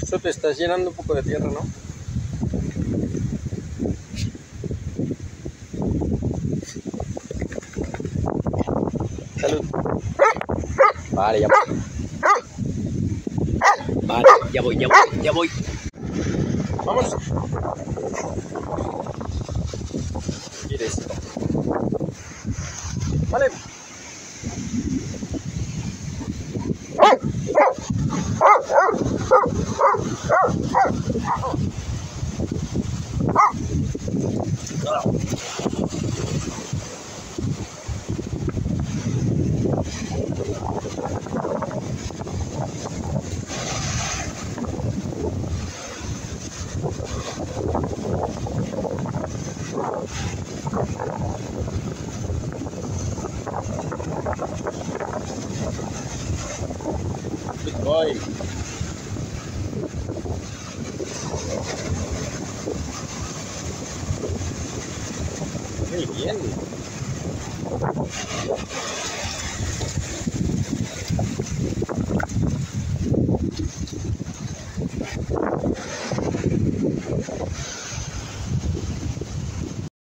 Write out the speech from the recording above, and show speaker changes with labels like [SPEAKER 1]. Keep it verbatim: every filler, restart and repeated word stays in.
[SPEAKER 1] Eso te estás llenando un poco de tierra, ¿no? Salud. Vale, ya voy. Vale, ya voy, ya voy, ya voy. Vamos. ¿Quieres? Vale. Good boy. Muy bien.